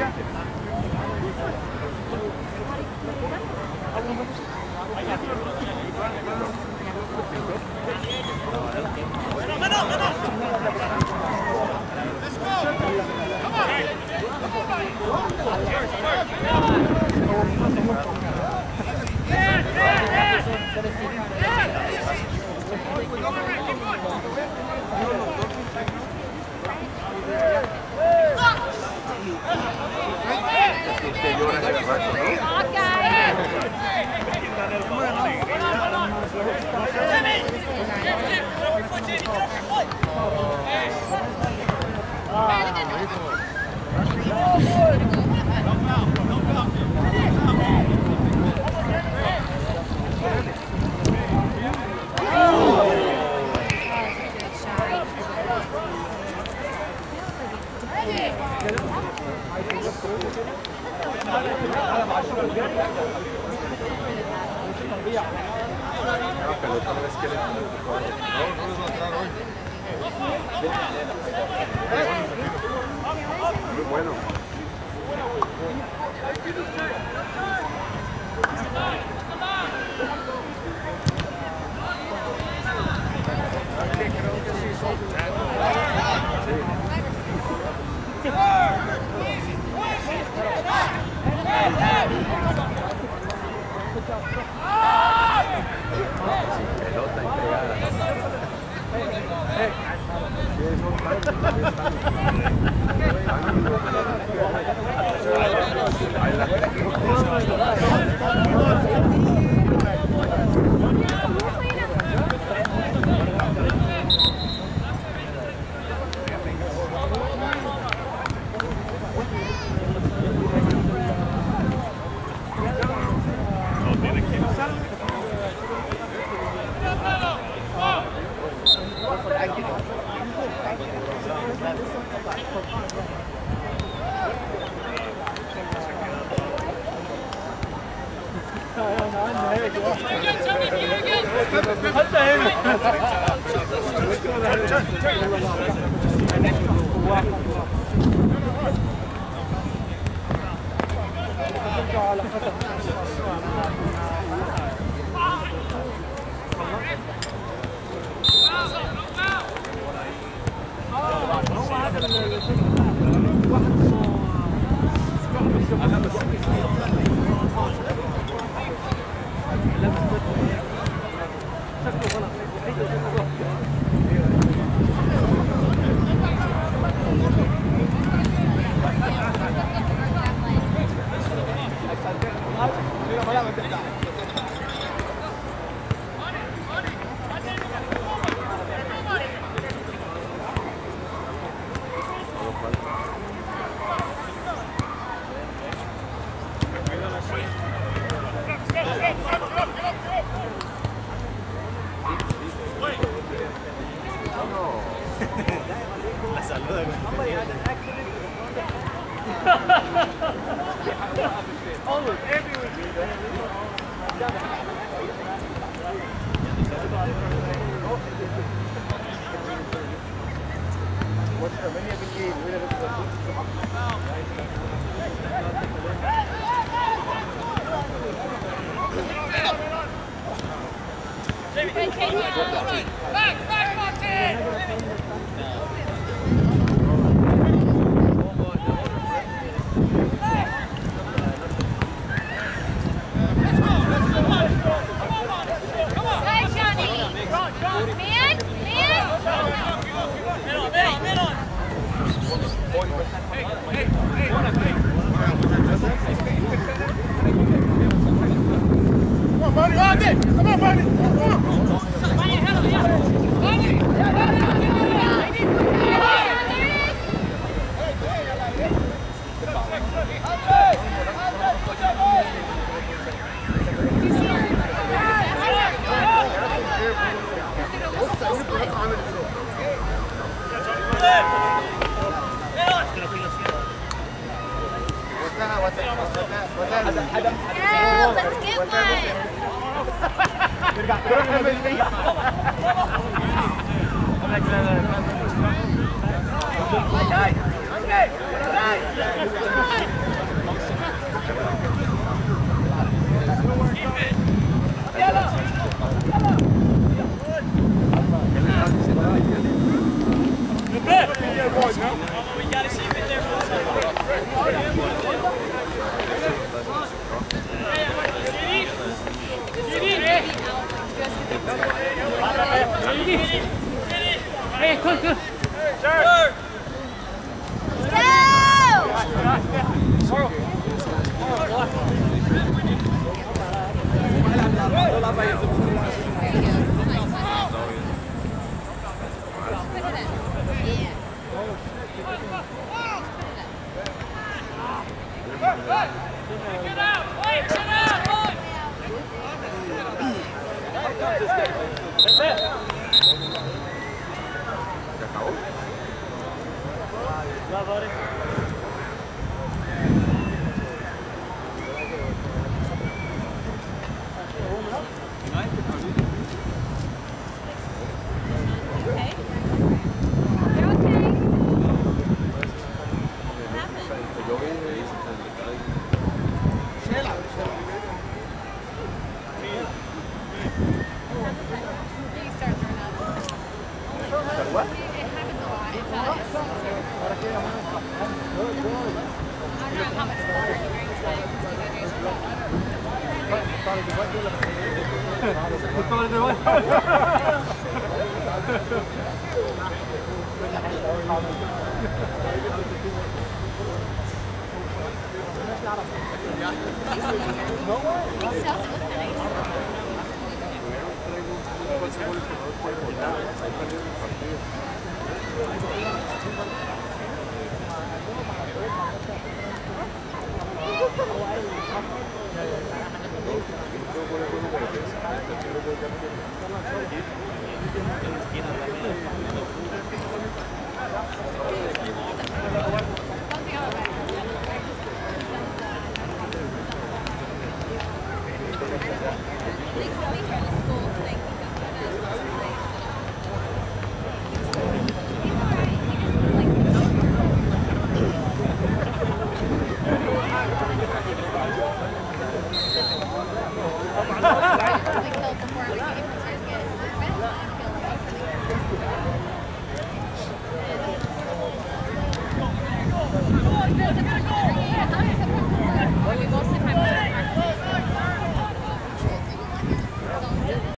Muy bueno. Pelota entregada. Yeah, let's get Hey, come, come. Thanks for being here in the school. Thank you.